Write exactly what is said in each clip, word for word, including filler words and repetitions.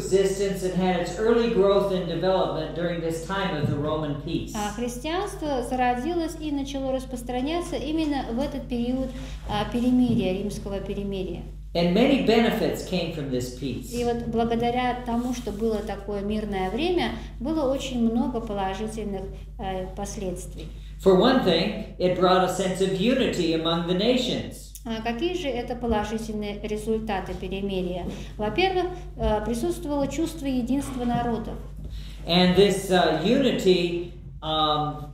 existence and had its early growth and development during this time of the Roman peace. А христианство зародилось и начало распространяться именно в этот период а, перемирия, римского перемирия. And many benefits came from this peace. И вот благодаря тому, что было такое мирное время, было очень много положительных э, последствий. For one thing, it brought a sense of unity among the nations. А какие же это положительные результаты перемирия? Во-первых, э, присутствовало чувство единства народов. And this uh, unity um,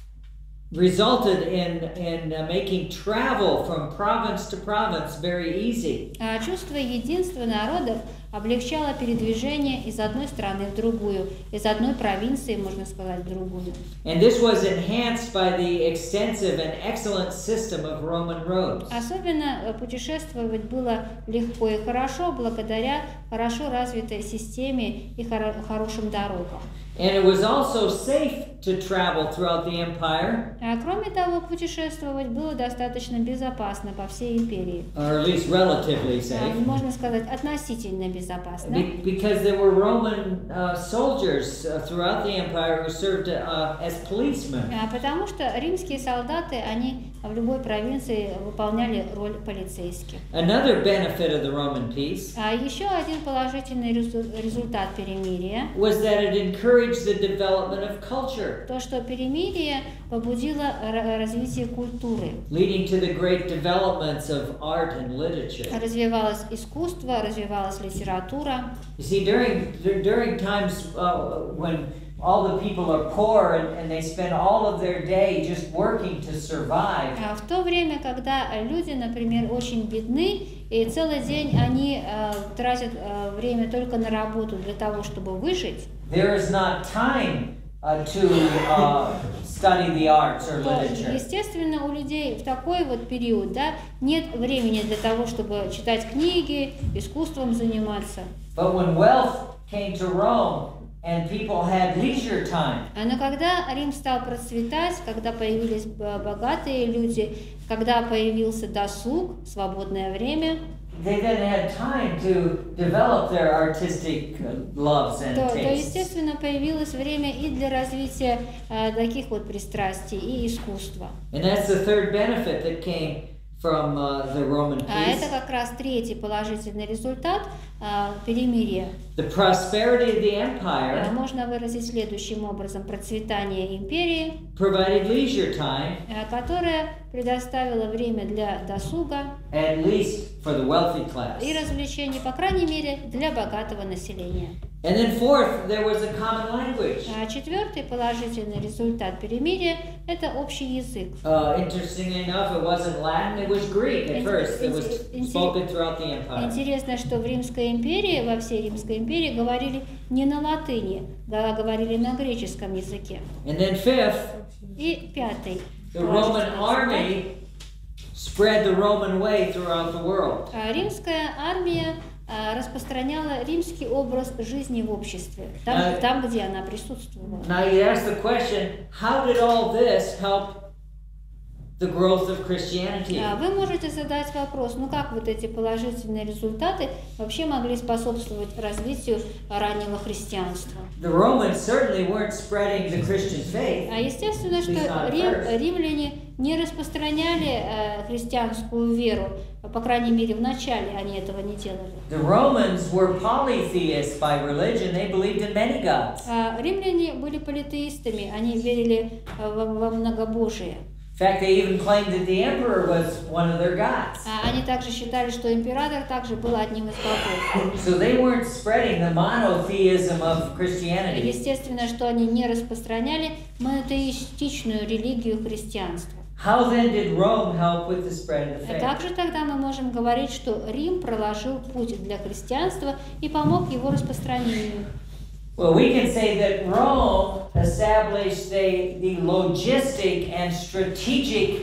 resulted in, in uh, making travel from province to province very easy. А чувство единства народов облегчало передвижение из одной страны в другую, из одной провинции, можно сказать, в другую. And this was enhanced by the extensive and excellent system of Roman roads. Особенно путешествовать было легко и хорошо благодаря хорошо развитой системе и хоро- хорошим дорогам. And it was also safe to travel throughout the empire. А кроме того, путешествовать было достаточно безопасно по всей империи. Or at least relatively safe. Можно сказать, относительно безопасно. Be- because there were Roman uh, soldiers uh, throughout the empire who served uh, as policemen. А потому что римские солдаты, они в любой провинции выполняли роль полицейских. Another benefit of the Roman peace А еще один положительный резу- результат перемирия was that it encouraged the development of culture, то, что перемирие побудило р- развитие культуры. leading to the great developments of art and literature. Развивалось искусство, развивалась литература. You see, during during times uh, when all the people are poor and, and they spend all of their day just working to survive. А в то время, когда люди, например, очень бедны, и целый день они э, тратят э, время только на работу для того, чтобы выжить, There is not time uh, to uh, study the arts or то, literature. естественно, у людей в такой вот период, да, нет времени для того, чтобы читать книги, искусством заниматься. But when wealth came to Rome and people had leisure time, Но когда Рим стал процветать, когда появились богатые люди, когда появился досуг, свободное время, they then had time to develop their artistic loves and то, то tastes. естественно, появилось время и для развития э, таких вот пристрастий и искусства. And that's the third benefit that came from uh, the Roman А peace. это как раз третий положительный результат э, перемирия. The prosperity of the Э, empire Можно выразить следующим образом: процветание империи, provided leisure time, э, которая предоставила время для досуга at least for the wealthy class. и развлечений, по крайней мере, для богатого населения. And then fourth, there was a common language. А четвертый положительный результат перемирия – это общий язык. Uh, interestingly enough, it wasn't Latin, it was Greek at first. It was spoken throughout the empire. Интересно, что в Римской империи, во всей Римской империи говорили не на латыни, а говорили на греческом языке. And then fifth, И пятый. the Roman army spread the Roman way throughout the world. А Римская армия а, распространяла римский образ жизни в обществе, там, А- там где она присутствовала. Now you ask the question, how did all this help the growth of Christianity? А Вы можете задать вопрос, ну как вот эти положительные результаты вообще могли способствовать развитию раннего христианства? The Romans certainly weren't spreading the Christian faith. А естественно, что At least not at рим, first. римляне не распространяли э, христианскую веру, по крайней мере в начале они этого не делали. The Romans were polytheists by religion. They believed in many gods. А римляне были политеистами, они верили э, во, во многобожие. In fact, they even claimed that the emperor was one of their gods. А они также считали, что император также был одним из богов. So they weren't spreading the monotheism of Christianity. Естественно, что они не распространяли монотеистичную религию христианства. How then did Rome help with the spread of the faith? Также тогда мы можем говорить, что Рим проложил путь для христианства и помог его распространению. Well, we can say that Rome established the, the logistic and strategic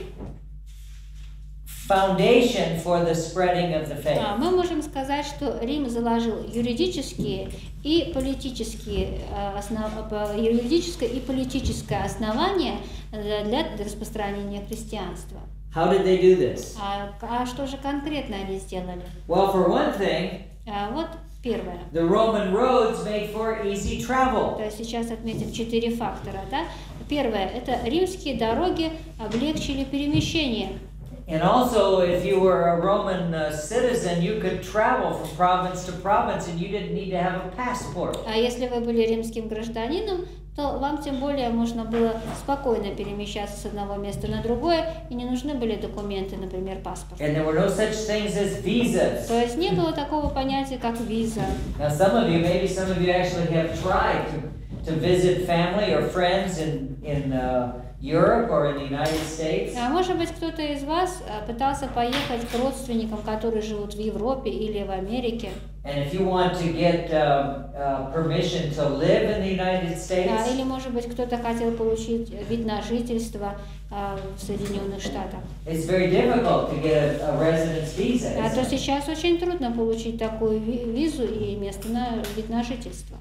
foundation for the spreading of the faith. Мы можем сказать, что Рим заложил юридические и политические основ... юридическое и политическое основание для распространения христианства. How did they do this? А, а что же конкретно они сделали? Well, for one thing, А вот Первое. The Roman roads made for easy travel. То есть сейчас отметим четыре фактора. Да? Первое – это римские дороги облегчили перемещение. And also, if you were a Roman uh, citizen, you could travel from province to province, and you didn't need to have a passport. А если вы были римским гражданином, то вам тем более можно было спокойно перемещаться с одного места на другое, и не нужны были документы, например, паспорт. And there were no such things as visas. То есть не было такого понятия, как виза. Now, some of you, maybe some of you actually have tried to, to visit family or friends in in uh, Europe or in the United States. А может быть, кто-то из вас пытался поехать к родственникам, которые живут в Европе или в Америке. And if you want to get uh, uh, permission to live in the United States, а, или, может быть, кто-то хотел получить вид на жительство а, в Соединенных Штатах. It's very difficult to get a, a residence visa. А то сейчас очень трудно получить такую визу и место на вид на жительство.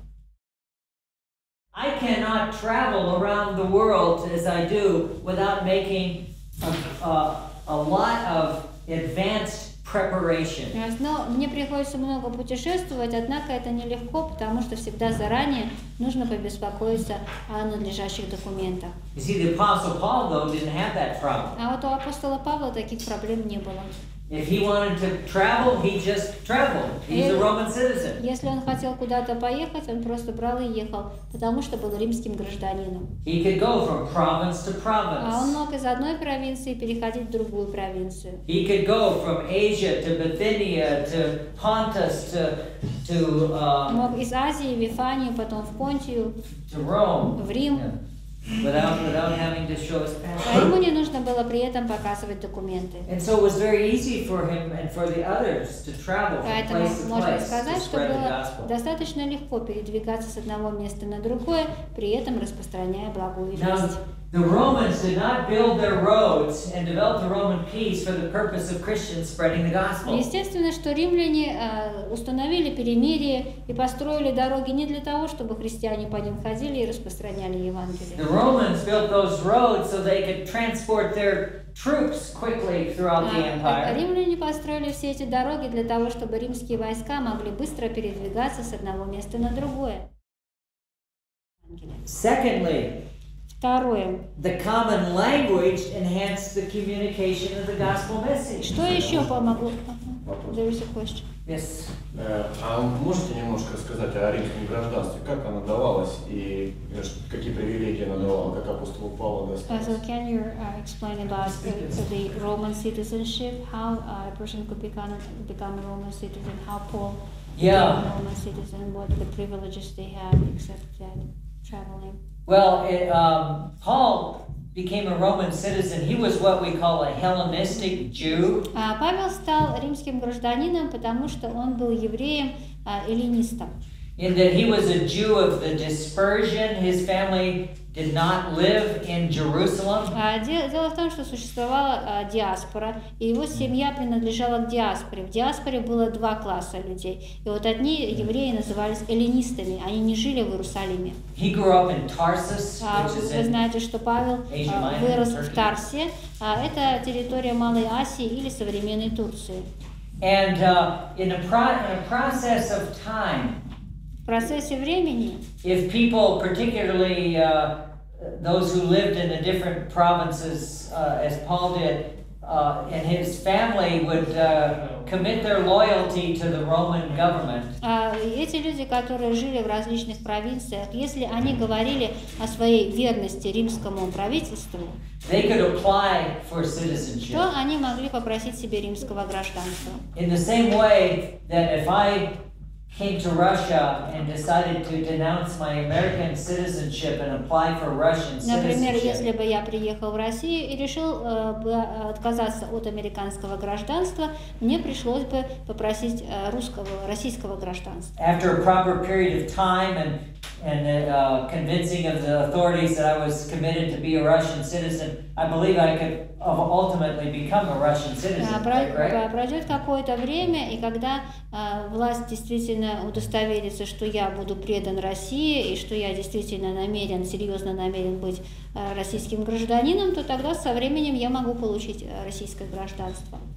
I cannot travel around the world as I do without making a, a, a lot of advanced preparation. Но мне приходится много путешествовать, однако это нелегко, потому что всегда заранее нужно побеспокоиться о надлежащих документах. You see, the Apostle Paul, though, didn't have that problem. А вот у апостола Павла таких проблем не было. If he wanted to travel, he just traveled. He's a Roman citizen. Если он хотел куда-то поехать, он просто брал и ехал, потому что был римским гражданином. He could go from province to А он province. мог из одной провинции переходить в другую провинцию. He could go from Asia to Bithynia to Pontus to to um, Мог из Азии в Вифанию, потом в Понтию, to Rome. в Рим. Yeah. Without without having to show his А ему passport. не нужно было при этом показывать документы. And so it was very easy for him and for the others to travel from Поэтому place to можно place to сказать, что spread the было gospel. достаточно легко передвигаться с одного места на другое, при этом распространяя благую Now, весть. the Romans did not build their roads and develop the Roman peace for the purpose of Christians spreading the gospel. Естественно, что римляне э, установили перемирие и построили дороги не для того, чтобы христиане по ним ходили и распространяли Евангелие. The Romans built those roads so they could transport their troops quickly throughout the А, empire. римляне построили все эти дороги для того, чтобы римские войска могли быстро передвигаться с одного места на другое. Secondly, Второе. the common language enhanced the communication of the gospel message. Что еще помогло? Вопрос. There is a question. Yes. Э, А можете немножко рассказать о римском гражданстве? Как оно давалось и э, ш- какие привилегии оно давало, как апостолу Павлу Uh, досталось? so can you uh, explain about the, the Roman citizenship, how uh, a person could become become a Roman citizen, how Paul Yeah. became a Roman citizen, what the privileges they have except that traveling? Well, it, um, Paul became a Roman citizen. He was what we call a Hellenistic Jew. А Павел стал римским гражданином, потому что он был евреем, а, эллинистом. In that he was a Jew of the dispersion. His family did not live in Jerusalem. А, де- Дело в том, что существовала а, диаспора, и его семья принадлежала к диаспоре. В диаспоре было два класса людей. И вот одни евреи назывались эллинистами, они не жили в Иерусалиме. He grew up in Tarsus, А, which is Вы in знаете, что Павел Asia а, Minor, вырос Turkey. в Тарсе, а это территория Малой Асии или современной Турции. and uh, in, a pro- in a process of time, В процессе времени, if people, particularly uh, those who lived in the different provinces, uh, as Paul did, uh, and his family would uh, commit their loyalty to the Roman government, а, эти люди, которые жили в различных провинциях, если они говорили о своей верности римскому правительству, they could apply for citizenship. то они могли попросить себе римского гражданства. In the same way that if I came to Russia and decided to denounce my American citizenship and apply for Russian Например, если citizenship, бы я приехал в Россию и решил э, бы отказаться от американского гражданства, мне пришлось бы попросить э, русского, российского гражданства. after a proper period of time and and uh, convincing of the authorities that I was committed to be a Russian citizen, I believe I could ultimately become a Russian citizen. А, Is that про- correct? Пройдет какое-то время, и когда а, власть действительно удостоверится, что я буду предан России и что я действительно намерен, серьезно намерен быть а, российским гражданином, то тогда со временем я могу получить а, российское гражданство.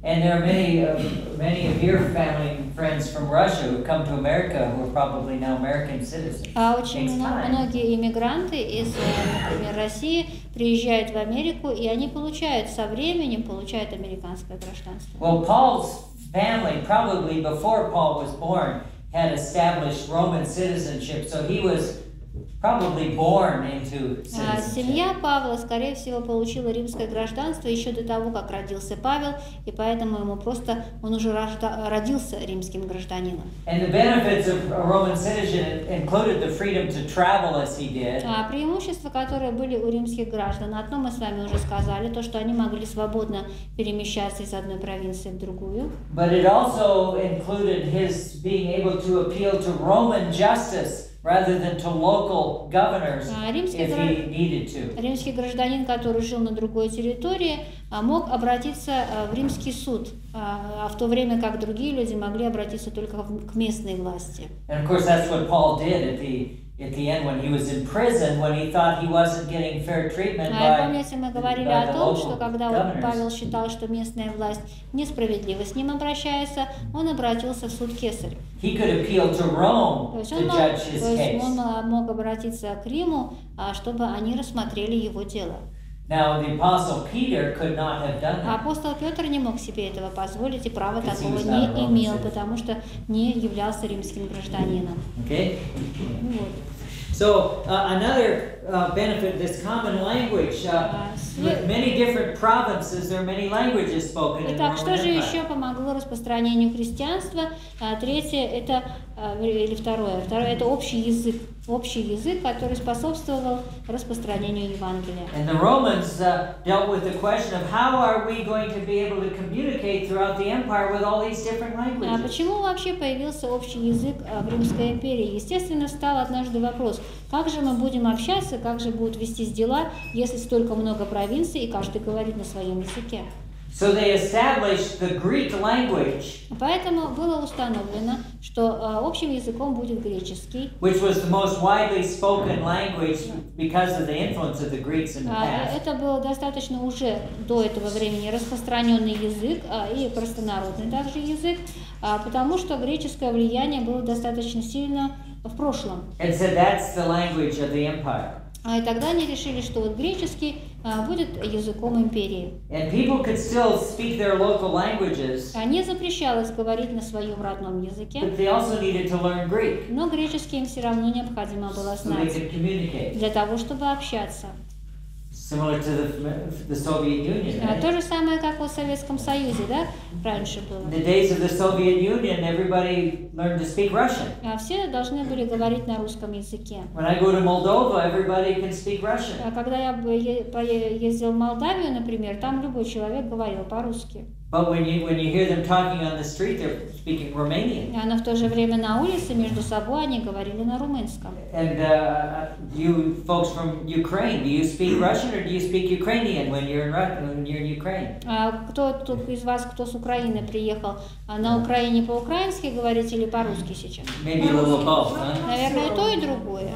And there are many, uh, many of your family and friends from Russia who come to America who are probably now American citizens. А очень Takes мно- time. многие иммигранты из, э, например, России приезжают в Америку, и они получают со временем получают американское гражданство. Well, Paul's family, probably before Paul was born, had established Roman citizenship, so he was probably born into А citizenship. семья Павла, скорее всего, получила римское гражданство еще до того, как родился Павел, и поэтому ему просто он уже рожда- родился римским гражданином. And the benefits of a Roman citizen included the freedom to travel as he did, А преимущества, которые были у римских граждан, одно мы с вами уже сказали, то, что они могли свободно перемещаться из одной провинции в другую. but it also included his being able to appeal to Roman justice rather than to local governors А римский, if гра- he needed to. римский гражданин, который жил на другой территории, а, мог обратиться а, в римский суд, а а в то время как другие люди могли обратиться только в- к местной власти. And of course, that's what Paul did at the at the end when he was in prison, when he thought he wasn't getting fair treatment А by, помните, мы говорили by о the том, local что когда вот governors. Павел считал, что местная власть несправедливо с ним обращается, он обратился в суд Кесаря. He could appeal to То Rome есть to он мог, judge то his есть case. он а, мог обратиться к Риму, а, чтобы они рассмотрели его дело. Now, the apostle Peter could not have done А that. апостол Петр не мог себе этого позволить и права Because he такого was not a не Roman имел, citizen. потому что не являлся римским гражданином. Okay. Ну вот. So uh, another uh, benefit, this common language. Uh, А, след- with many different provinces, there are many languages spoken in the Итак, Roman что же Empire. еще помогло распространению христианства? А, Третье это а, или второе, второе это общий язык, общий язык, который способствовал распространению Евангелия. And the Romans uh, dealt with the question of how are we going to be able to communicate throughout the empire with all these different А languages? почему вообще появился общий язык а, в Римской империи? Естественно, встал однажды вопрос: как же мы будем общаться, как же будут вестись дела, если столько много провинций и каждый говорит на своем языке? So they established the Greek language, Поэтому было установлено, что а, общим языком будет греческий. which was the most widely spoken language because of the influence of the Greeks in the А, past. Это был достаточно уже до этого времени распространенный язык а, и простонародный также язык, а, потому что греческое влияние было достаточно сильно в прошлом. And said that's the language of the empire. А, И тогда они решили, что вот греческий а, будет языком империи. And people could still speak their local languages, А Не запрещалось говорить на своем родном языке, but they also needed to learn Greek но греческий им все равно необходимо было so they знать could communicate. для того, чтобы общаться. Similar to the, the Soviet Union. А, Right? То же самое, как в Советском Союзе, да, раньше было. In the days of the Soviet Union, everybody learned to speak Russian. А Все должны были говорить на русском языке. When I go to Moldova, everybody can speak Russian. А Когда я бы е- поездил в Молдавию, например, там любой человек говорил по-русски. But when you when you hear them talking on the street, they're speaking Romanian. А, Но в то же время на улице между собой они говорили на румынском. And uh, you folks from Ukraine, do you speak Russian or do you speak Ukrainian when you're in Ru- when you're in Ukraine? А Кто тут из вас, кто с Украины приехал, а на Украине по-украински говорить или по-русски сейчас? Maybe a little of both, huh? Наверное, и то, и другое.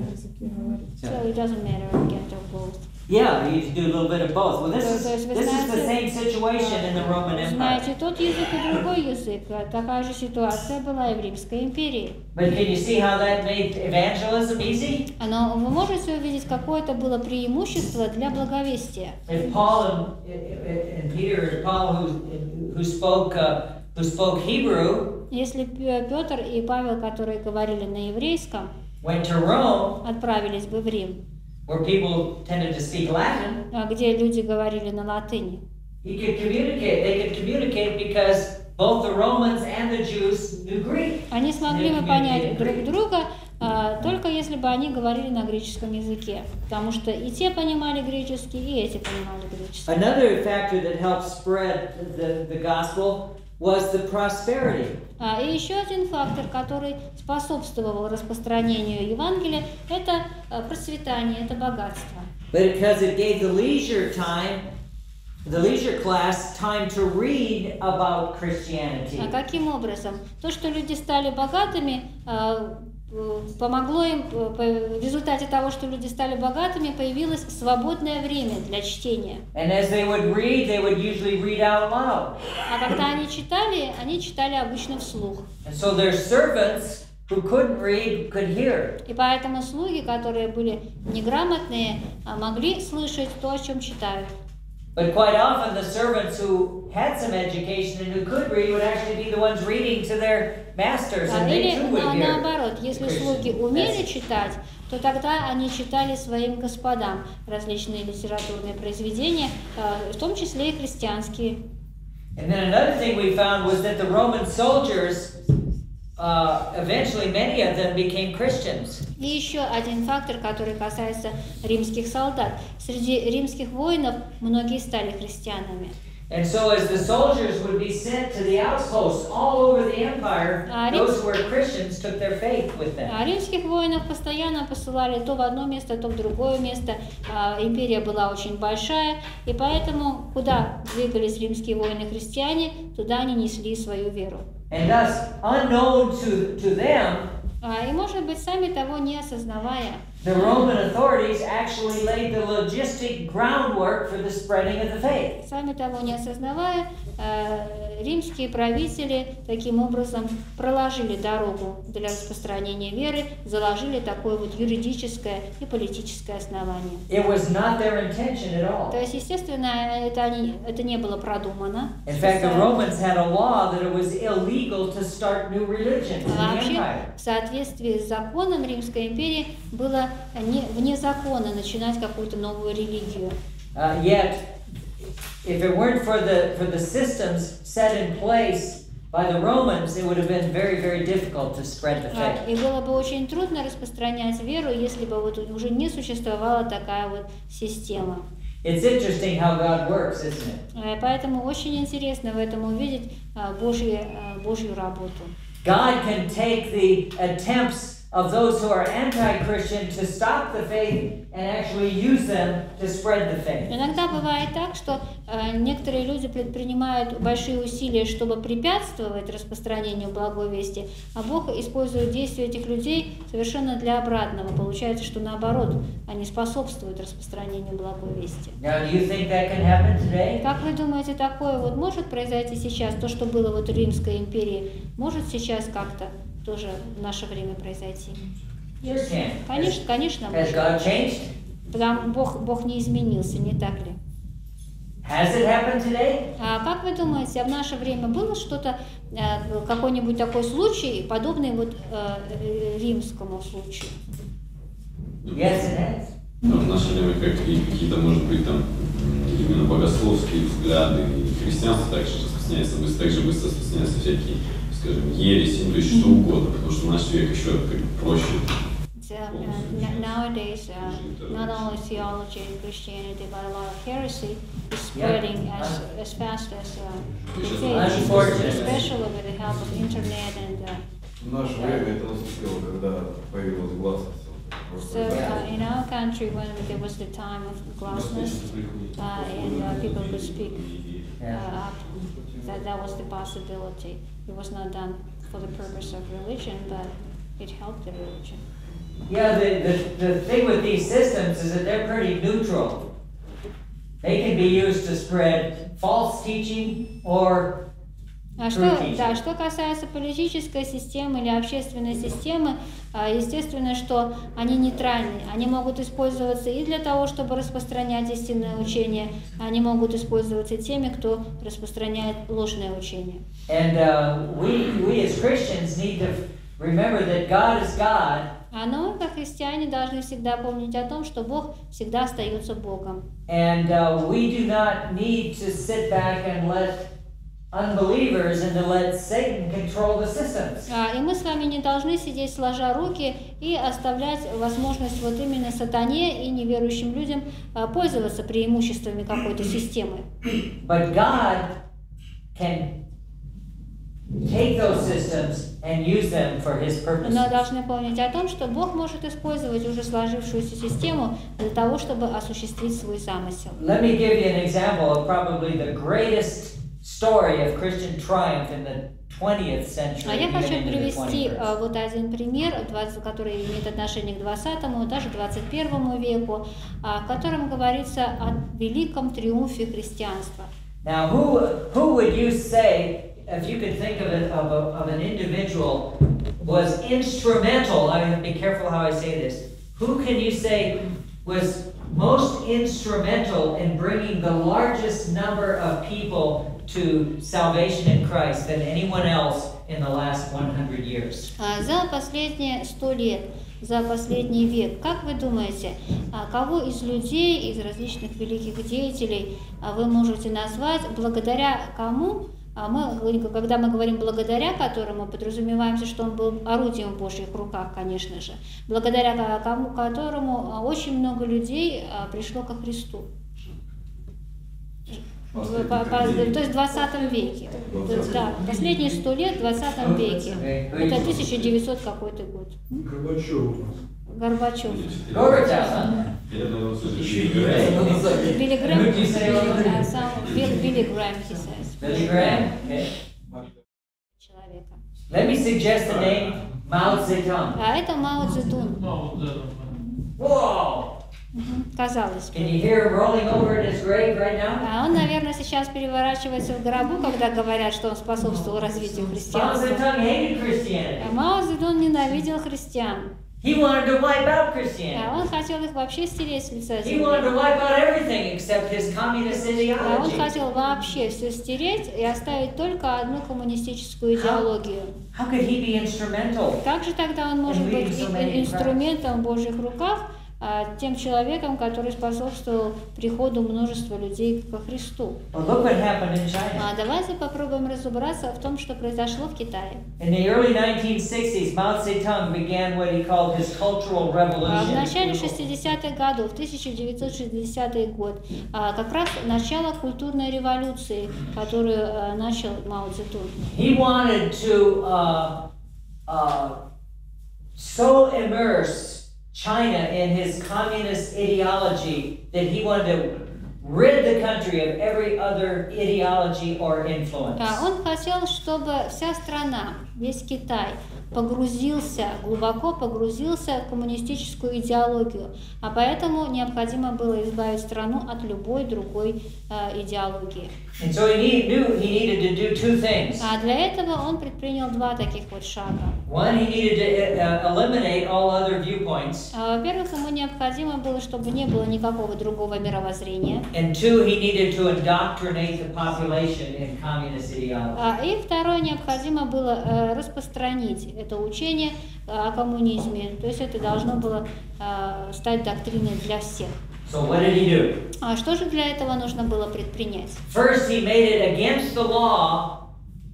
So So, it doesn't matter, we can do both. yeah, you do a little bit of both. Well, this So- is so it's this is the same знаете- situation in the Roman Empire. Знаете, тот язык и другой язык. А Такая же ситуация была и в Римской империи. But can you see how that made evangelism easy? Но вы можете увидеть, какое это было преимущество для благовестия. If Paul and, and Peter and Paul who who spoke uh, who spoke Hebrew Если П- Петр и Павел, которые говорили на еврейском, went to Rome, отправились бы в Рим, where people tended to speak Latin, а, где люди говорили на латыни, he could communicate. They could communicate because both the Romans and the Jews knew Greek. они смогли They бы понять communicated друг Greek. друга а, только если бы они говорили на греческом языке, потому что и те понимали греческий, и эти понимали греческий. Another factor that helped spread the, the gospel was the prosperity. А, И еще один фактор, который способствовал распространению Евангелия, это а, процветание, это богатство. But because it gave the leisure time, the leisure class time to read about Christianity. А каким образом? То, что люди стали богатыми, а, помогло им, в результате того, что люди стали богатыми, появилось свободное время для чтения. And as they would read, they would usually read out loud. А когда они читали, они читали обычно вслух. And so their servants who couldn't read could hear. И поэтому слуги, которые были неграмотные, могли слышать то, о чем читают. But quite often the servants who had some education and who could read would actually be the ones reading to their masters, and they Или too would на, hear. наоборот, если слуги умели читать, то тогда они читали своим господам различные литературные произведения, в том числе и христианские. And then another thing we found was that the Roman soldiers, uh, eventually many of them became Christians. И еще один фактор, который касается римских солдат. Среди римских воинов многие стали христианами. And so as the soldiers would be sent to the outposts all over the empire, those who were Christians took their faith with them. А римских воинов постоянно посылали то в одно место, то в другое место. А, империя была очень большая, и поэтому куда двигались римские воины-христиане, туда они несли свою веру. And thus, unknown to, to them, А, и, может быть, сами того не осознавая, the Roman authorities actually laid the logistic groundwork for the spreading of the faith. Сами того не осознавая, э, римские правители таким образом проложили дорогу для распространения веры, заложили такое вот юридическое и политическое основание. It was not their intention at all. То есть, естественно, это, они, это не было продумано. In fact, the Romans had a law that it was illegal to start new religions in the Вообще, empire. в соответствии с законом Римской империи было не, вне закона начинать какую-то новую религию. Uh, yet, if it weren't for the for the systems set in place by the Romans, it would have been very, very difficult to spread the faith. И было бы очень трудно распространять веру, если бы вот уже не существовала такая вот система. It's interesting how God works, isn't it? Поэтому очень интересно в этом увидеть Божью, Божью работу. God can take the attempts of those who are anti-Christian to stop the faith and actually use them to spread the faith. Иногда бывает так, что э, некоторые люди предпринимают большие усилия, чтобы препятствовать распространению благой вести, а Бог использует действия этих людей совершенно для обратного. Получается, что наоборот, они способствуют распространению благой вести. Now, do you think that can happen today? Как вы думаете, такое вот может произойти сейчас? То, что было вот в Римской империи, может сейчас как-то тоже в наше время произойти? Yes, can. Конечно, конечно, Has может. God changed? Потому Бог, Бог не изменился, не так ли? Has it happened today? А как вы думаете, в наше время было что-то, какой-нибудь такой случай, подобный вот э, римскому случаю? Yes, it has. А в наше время как и какие-то, может быть, там именно богословские взгляды и христианство также распространяется, быстро, также быстро распространяются всякие, скажем, ереси, ну, то есть что угодно, потому что наш век еще как проще. So, uh, nowadays, uh, not only theology and Christianity, but a lot of heresy is spreading Yeah. as, as fast as uh, the Unfortunately. faith, especially with the help of internet and. Uh, В наше время это наступило, когда появилась гласность. so uh, in our country, when there was the time of glassness uh, and uh, people could speak uh, up, that that was the possibility. It was not done for the purpose of religion, but it helped the religion. Yeah, the, the, the thing with these systems is that they're pretty neutral. They can be used to spread false teaching or А что, да, что касается политической системы или общественной системы, естественно, что они нейтральны. Они могут использоваться и для того, чтобы распространять истинное учение, они могут использоваться теми, кто распространяет ложное учение. And uh, we, we as Christians need to remember that God is God. А мы, как христиане, должны всегда помнить о том, что Бог всегда остается Богом. And uh, we do not need to sit back and let unbelievers and to let Satan control the systems. И мы с вами не должны сидеть сложа руки и оставлять возможность вот именно сатане и неверующим людям пользоваться преимуществами какой-то системы. But God can take those systems and use them for His purposes. Но должны помнить о том, что Бог может использовать уже сложившуюся систему для того, чтобы осуществить свой замысел. Let me give you an example of probably the greatest story of Christian triumph in the twentieth century, А я even хочу into the привести twenty-first. а, вот один пример, двадцать который имеет отношение к двадцатому, даже двадцать первому веку, а, в котором говорится о великом триумфе христианства. Now, who who would you say, if you could think of it, of, a, of an individual was instrumental? I have to be careful how I say this. Who can you say was most instrumental in bringing the largest number of people to salvation in Christ than anyone else in the last one hundred years? А, За последние сто лет, за последний век, как вы думаете, а, кого из людей, из различных великих деятелей а, вы можете назвать, благодаря кому, а мы, когда мы говорим благодаря которому, подразумеваемся, что он был орудием в Божьих руках, конечно же, благодаря кому, которому а, очень много людей а, пришло ко Христу. В- по- по- то есть в двадцатом веке. То есть, да, последние сто лет в двадцатом веке. Это тысяча девятьсот какой-то год. Горбачев у нас. Горбачев. Gorbachev. Я думаю, что Еще это и Билли Грэм. Who did you say was а, сам Билл- Билли Грэм, he says. Billy Graham. Okay. Человека. Let me suggest the name Mao Zedong. А это Мао Цзэдун. Whoa! Мгм, казалось бы. Can you hear him rolling over in his grave right now? А он, наверное, сейчас переворачивается в гробу, когда говорят, что он способствовал развитию Mao христианства. Zedong hated Christianity. А Мао Цзэдун ненавидел христиан. He wanted to wipe out А Christianity. он хотел их вообще стереть с лица He wanted to земли. wipe out everything except his communist А он ideology. хотел вообще все стереть и оставить только одну коммунистическую идеологию. How could he be instrumental? Как же тогда он может And быть leading so и- many инструментом в Божьих руках, а, тем человеком, который способствовал приходу множества людей ко Христу? Well, look what happened in China. А давайте попробуем разобраться в том, что произошло в Китае. In the early nineteen sixties, Mao Zedong began what he called his Cultural А В начале Revolution. шестидесятых годов, тысяча девятьсот шестидесятый год, а, как раз начало культурной революции, которую а, начал Мао Цзэдун. He wanted to uh, uh, so immerse China in his communist ideology that he wanted to rid the country of every other ideology or influence. А, Он хотел, чтобы вся страна, весь Китай, погрузился, глубоко погрузился в коммунистическую идеологию, а поэтому необходимо было избавить страну от любой другой э, идеологии. And so he need, knew he needed to do two things. А для этого он предпринял два таких вот шага. One, he needed to uh, eliminate all other viewpoints. А, Во-первых, ему необходимо было, чтобы не было никакого другого мировоззрения. And two, he needed to indoctrinate the population in communist ideology. А, И второе, необходимо было э, распространить это учение э, о коммунизме. То есть это должно было э, стать доктриной для всех. So what did he do? А что же для этого нужно было предпринять? First, he made it against the law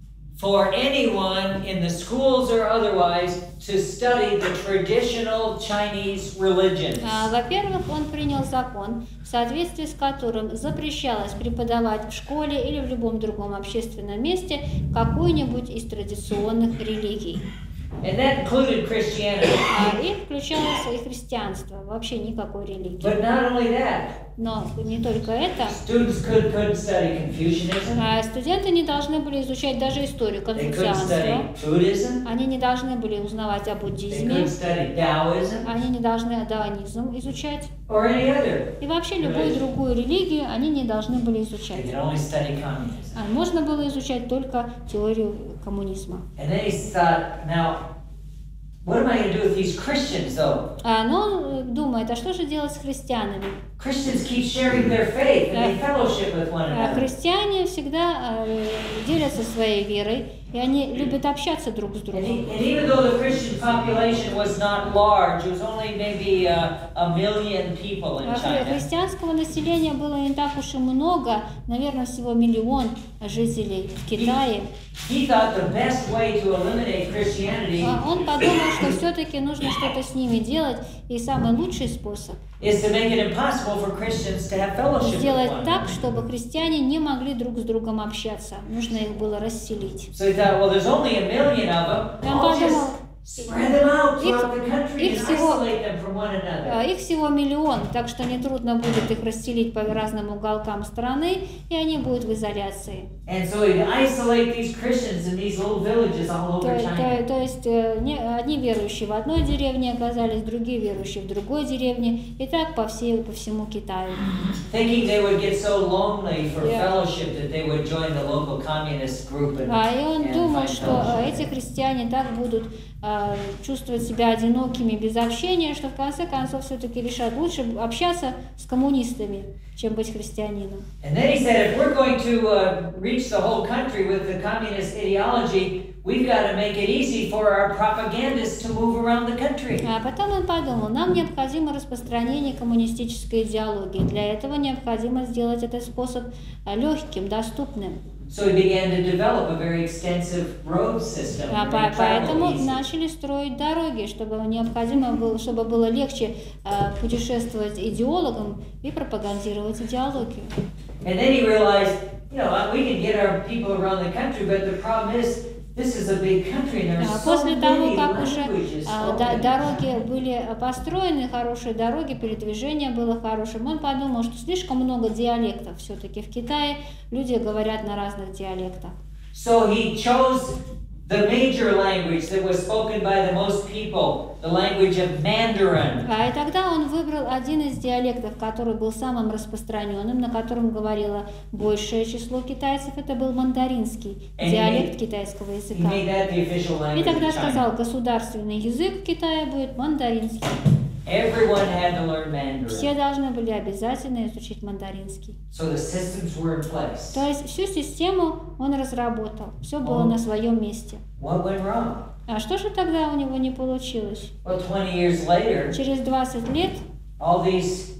for anyone in the schools or otherwise to study the traditional Chinese religions. А, Во-первых, он принял закон, в соответствии с которым запрещалось преподавать в школе или в любом другом общественном месте какую-нибудь из традиционных религий. And that included Christianity. А, И включалось и христианство, вообще никакой религии. But not only that, Но не только это. students could, couldn't study Confucianism. А, Студенты не должны были изучать даже историю They couldn't конфуцианства. study Buddhism. Они не должны были узнавать о They буддизме. couldn't study Taoism Они не должны даонизм изучать. or any other. И вообще любую другую религию они не должны были They изучать. could only study communism. А можно было изучать только теорию коммунизма. And then he thought, now, what am I going to do with these Christians, though? А, но он думает, а что же делать с христианами? Christians keep sharing their faith and they fellowship with one А, another. Христиане всегда э, делятся своей верой, и они любят общаться друг с And, другом. e- and even though the Christian population was not large, it was only maybe uh, a million people in А хри- China. Христианского населения было не так уж и много, наверное, всего миллион жителей в Китае. He thought the best way to eliminate Christianity А Он подумал, что все-таки нужно что-то с ними делать, и самый лучший способ is to make it impossible for Christians to have fellowship with сделать one так, another. чтобы христиане не могли друг с другом общаться. Нужно их было расселить. So he thought, well, there's only a million of them. И он I'll подумал, just spread them out Их- throughout the country их and всего- isolate them from one А, another. Их всего миллион, так что нетрудно будет их расстелить по разным уголкам страны, и они будут в изоляции. And so he'd isolate these Christians in these little villages all То, over то- China. то есть э, не- одни верующие в одной деревне оказались, другие верующие в другой деревне, и так по, всей, по всему Китаю. Thinking they would get so lonely for Yeah. fellowship that they would join the local communist group and, А, и он and думал, find что fellowship э, эти there. христиане так будут э, чувствовать себя одинокими, без общения, что в конце концов все-таки решат лучше общаться с коммунистами, чем быть христианином. And then he said, if we're going to uh, reach the whole country with the communist ideology, we've got to make it easy for our propagandists to move around the country. А потом он подумал, нам необходимо распространение коммунистической идеологии. Для этого необходимо сделать этот способ э, легким, доступным. So he began to develop a very extensive road system А to по- make travel поэтому easy. начали строить дороги, чтобы необходимо было, чтобы было легче э, путешествовать идеологам и пропагандировать идеологию. And then he realized, you know, we can get our people around the country, but the problem is, this is a big country and there are А so После того, many как уже languages а, да- spoken. дороги были построены, хорошие дороги, передвижение было хорошим, он подумал, что слишком много диалектов все-таки в Китае, люди говорят на разных диалектах. So he chose the major language that was spoken by the most people, the language of Mandarin. А и тогда он выбрал один из диалектов, который был самым распространенным, на котором говорило большее число китайцев, это был мандаринский, диалект китайского He языка. made that the official И language тогда of China. сказал, государственный язык в Китае будет мандаринский. Everyone had to learn Все Mandarin. должны были обязательно изучить мандаринский. So the systems were in place. То есть всю систему он разработал, все было на своем месте. What went wrong? А что же тогда у него не получилось? Well, twenty years later, Через двадцать лет all these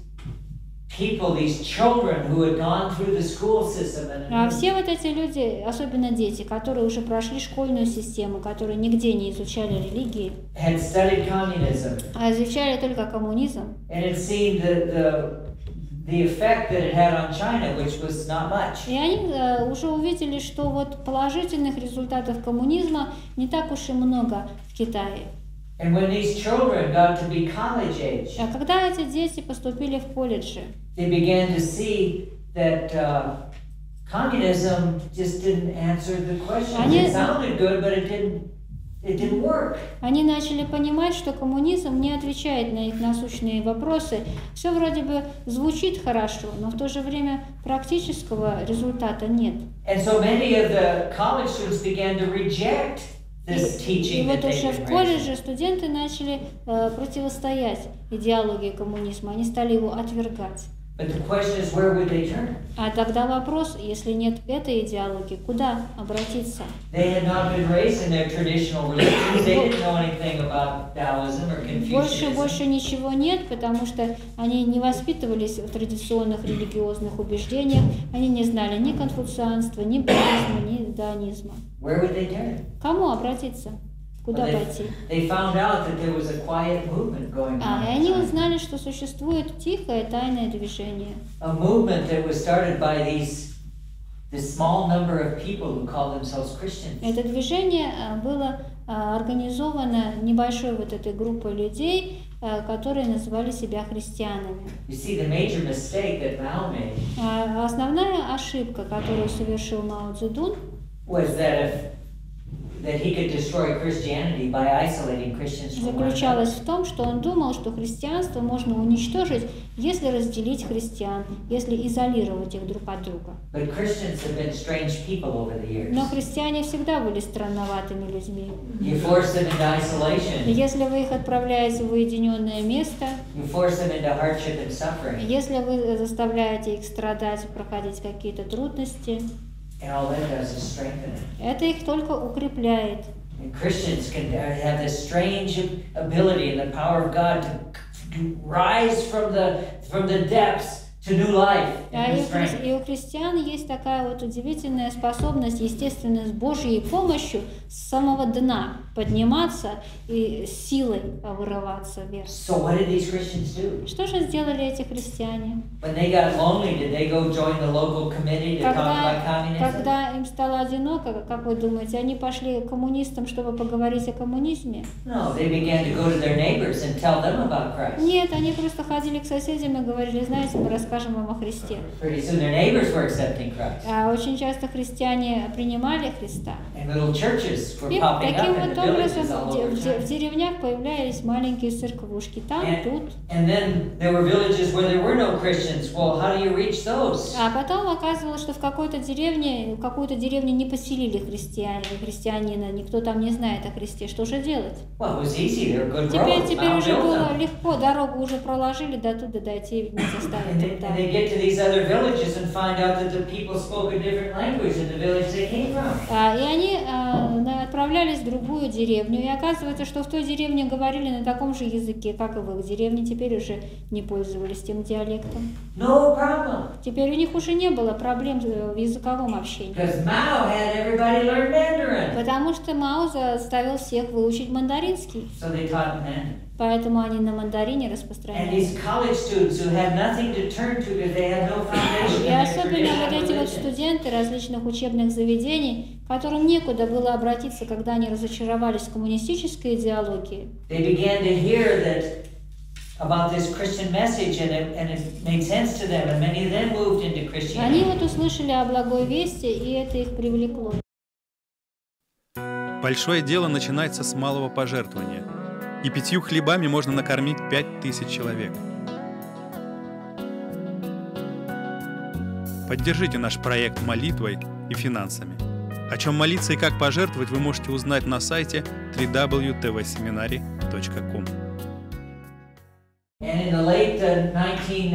people, these children who had gone through the school system а and все вот эти люди, особенно дети, которые уже прошли школьную систему, которые нигде не изучали религии, had studied communism а изучали только коммунизм, and had seen the, the, the effect that it had on China, which was not much. и они э, уже увидели, что вот положительных результатов коммунизма не так уж и много в Китае. And when these children got to be college age, А когда эти дети поступили в колледжи, they began to see that uh, communism just didn't answer the questions. Они- It sounded good, but it didn't. It didn't work. они начали понимать, что коммунизм не отвечает на их насущные вопросы. Все вроде бы звучит хорошо, но в то же время практического результата нет. And so many of the college students began to reject this И, и teaching вот that уже they'd в been raised. колледже студенты начали э, противостоять идеологии коммунизма, они стали его отвергать. But the question is, where would they turn? А тогда вопрос, если нет этой идеологии, куда обратиться? They had not been raised in their traditional religions. They didn't know anything about Taoism or Больше, Confucianism. больше ничего нет, потому что они не воспитывались в традиционных религиозных убеждениях, они не знали ни конфуцианства, ни буддизма, ни даонизма. Where would they turn? К кому обратиться? Куда Well, пойти? they, they found out that there was a quiet movement going А, on. и in они China. узнали, что существует тихое тайное движение. A movement that was started by these this small number of people who call themselves Christians. Это движение а, было а, организовано небольшой вот этой группой людей, а, которые называли себя христианами. You see, the major mistake that Mao made А основная ошибка, которую совершил Мао Цзэдун, was that if that he could destroy Christianity by isolating Christians from one another. заключалась в том, что он думал, что христианство можно уничтожить, если разделить христиан, если изолировать их друг от друга. But Christians have been strange people over the years. Но христиане всегда были странноватыми людьми. You force them into И isolation. если вы их отправляете в уединенное место, You force them into hardship and suffering. если вы заставляете их страдать, проходить какие-то трудности, And all that does is strengthen it. это их только укрепляет. And Christians can have this strange ability and the power of God to rise from the from the depths to new life А and и new у, хри- strength. и у христиан есть такая вот удивительная способность, естественно, с Божьей помощью с самого дна подниматься и с силой вырываться вверх. So what did these Christians do? Что же сделали эти христиане? When they got lonely, did they go join the local committee to talk Когда, about communism? когда им стало одиноко, как вы думаете, они пошли к коммунистам, чтобы поговорить о коммунизме? No, they began to go to their neighbors and tell them about Christ. Нет, они просто ходили к соседям и говорили, знаете, мы расскажем вам о Христе. Pretty soon their neighbors were accepting Christ. А очень часто христиане принимали Христа. And little churches were И popping таким up in вот the образом villages all в, over де- в де- в China. деревнях появлялись маленькие церквушки. Там, And, тут. and then there were villages where there were no Christians. Well, how do you reach those? А потом оказывалось, что в какой-то деревне, в какую-то деревню не поселили христиане, христианина, никто там не знает о Христе. Что же делать? Well, it was easy. There were good Теперь, roads. теперь Mount уже было Milton. легко, дорогу уже проложили, до туда дойти не And заставит they, труда. and they get to these other villages and find out that the people spoke a different language in the village they came from. А, и они а, на- отправлялись в другую деревню, и оказывается, что в той деревне говорили на таком же языке, как и в их деревне, теперь уже не пользовались тем диалектом. No problem. Теперь у них уже не было проблем в языковом общении. Because Mao had everybody learn Mandarin. Потому что Мао заставил всех выучить мандаринский. So they taught Mandarin. Поэтому они на мандарине And распространяли. these college students who had nothing to turn to because they had no foundation И in their особенно вот traditional эти вот religion. студенты различных учебных заведений, которым некуда было обратиться, когда они разочаровались в коммунистической идеологии, They began to hear that about this Christian message and it, and it made sense to them and many of them moved into они Christianity. вот услышали о благой вести, и это их привлекло. Большое дело начинается с малого пожертвования, и пятью хлебами можно накормить пять тысяч человек. Поддержите наш проект молитвой и финансами. О чем молиться и как пожертвовать вы можете узнать на сайте дабл ю дабл ю дабл ю точка ти ви семинари точка ком. And in the late uh, nineteen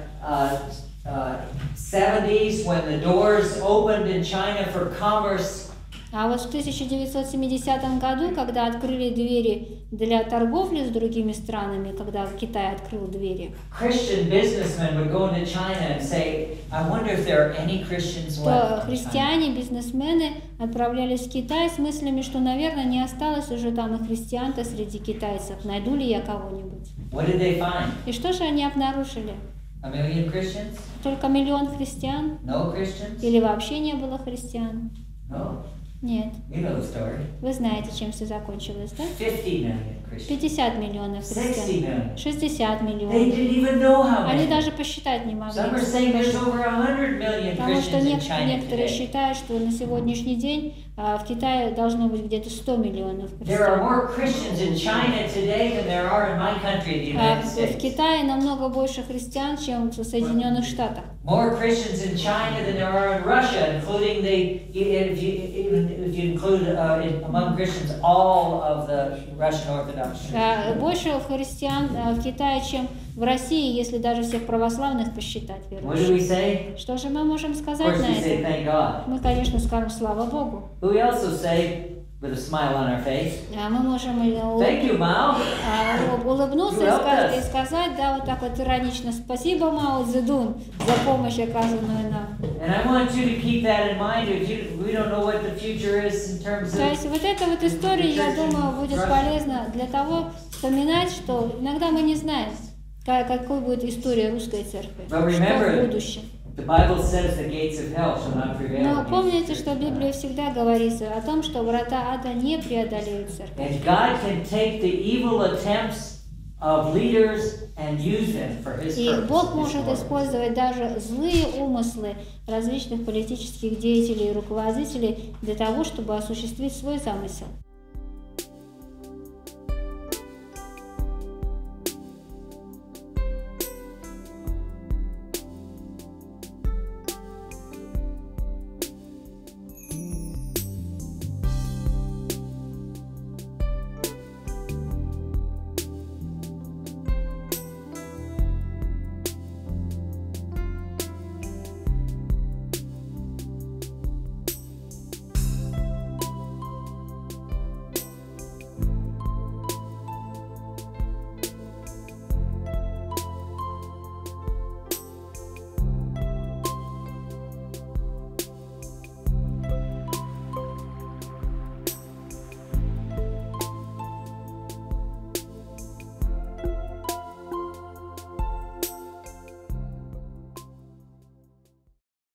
seventies, when the doors opened in China for commerce, А вот в тысяча девятьсот семидесятом году, когда открыли двери для торговли с другими странами, когда Китай открыл двери, Christian businessmen would go into China and say, I wonder if there are any Christians то left in China. христиане, бизнесмены отправлялись в Китай с мыслями, что, наверное, не осталось уже там и христиан-то среди китайцев, найду ли я кого-нибудь. What did they find? И что же они обнаружили? A million Christians? Только миллион христиан? No Christians? Или вообще не было христиан? No. Нет. You know the story. Вы знаете, чем все закончилось, да? fifty million Christians. пятьдесят миллионов sixty христиан. million. шестьдесят They миллионов. didn't even know how Они many. даже посчитать не могли. Some are saying there's over a hundred million Потому что Christians in нек- China некоторые today. считают, что на сегодняшний день а, в Китае должно быть где-то сто миллионов There are христиан. more Christians in China today than there are in my country, the А United в в States. Китае намного больше христиан, чем в Соединенных Штатах. More Christians in China than there are in Russia, including the, if you, even if you include uh, in, among Christians all of the Russian Orthodox Church. А, Больше христиан а, в Китае, чем в России, если даже всех православных посчитать What do верующих. we say? Что же мы можем Of сказать course на we say это? thank God. Мы, конечно, скажем «Слава Богу». But we also say, with a smile on our face, А мы можем и у- thank you, Mao. а, у- улыбнуться и You helped сказать, и us. сказать, да, вот так вот иронично, спасибо, Мао Цзэдун, за помощь, оказанную нам. And I want you to keep that in mind. If you, we don't know what the future is in terms То есть of вот эта вот история, я думаю, будет полезна для того, вспоминать, что иногда мы не знаем, ка- какой будет история русской церкви, But что remember, в будущем. the Bible says the gates of hell shall not prevail. Но against помните, it. что в Библии всегда говорится о том, что врата ада не преодолеют церковь. And God can take the evil attempts of leaders and use them for His И purpose. Бог His может glory. использовать даже злые умыслы различных политических деятелей и руководителей для того, чтобы осуществить свой замысел.